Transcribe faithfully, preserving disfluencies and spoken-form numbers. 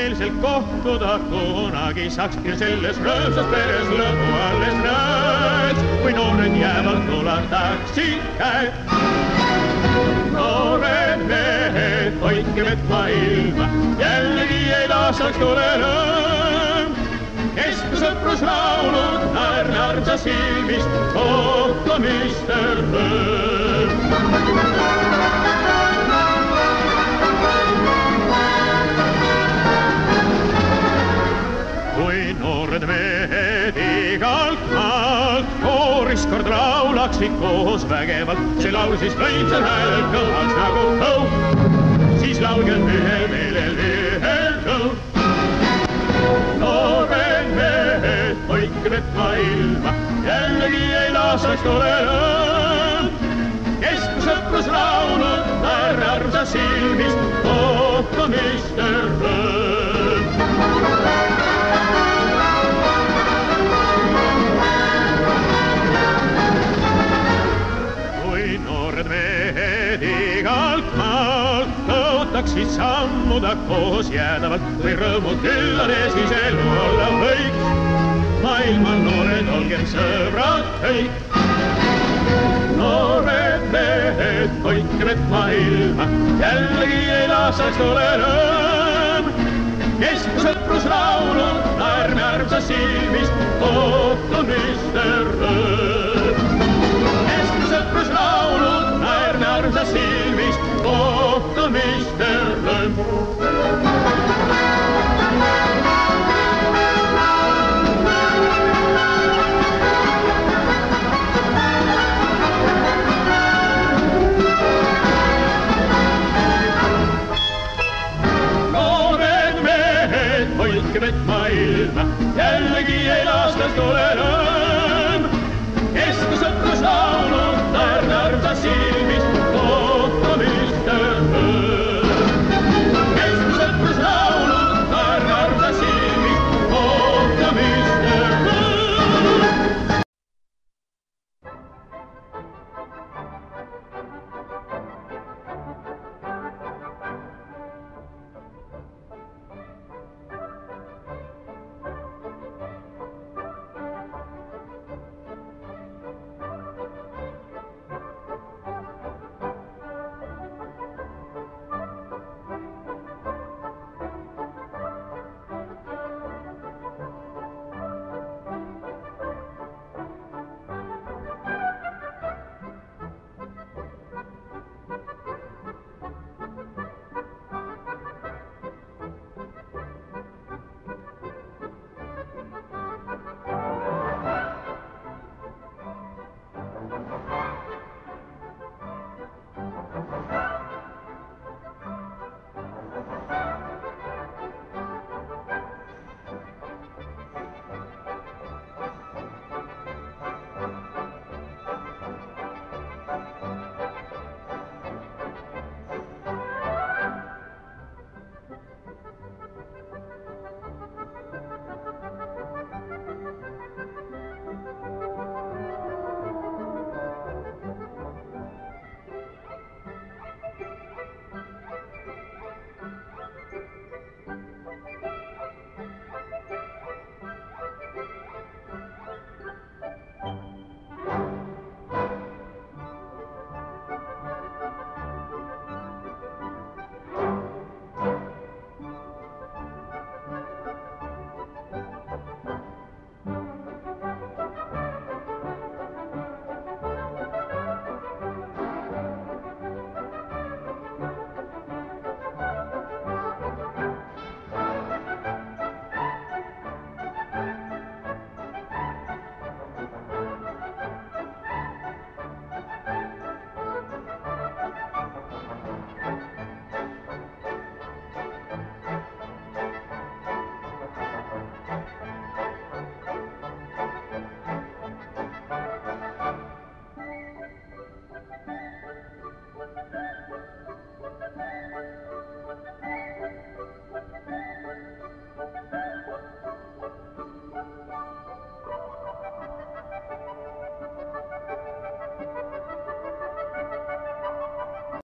meelselt kohtuda kunagi saaks ja selles rõõmsas peres lõbu alles näeks, kui noored jäävalt ulataks käed. Noored mehed, hoidke vett maailma, jällegi ei lasaks tule lõõm. Kesku sõpruslaulud, naerne armsa silmist, kohtumiste rõõm. Kui noored mehed igalt maalt kooris kord laulaksid koos vägevalt, see laul siis võimsal hääl kõlaks nagu õu, siis laulgem ühel meelel ühel õu. Noored mehed, hoidke vett maailma, jällegi ei lasaks tule lõõm. Kesku sõpruslaulud, naerne armsa silmist, kohtumiste rõõm. Mehed igalt maalt tõotaksid sammuda koos jäädavalt, või rõõmud küll on ees, mis elu olla võiks. Maailma noored, olgem sõbrad kõik. Noored mehed, hoidke vett maailma, jällegi ei lasaks tule lõõm. Kesku sõpruslaulud, naerne armsa silmist, kohtumist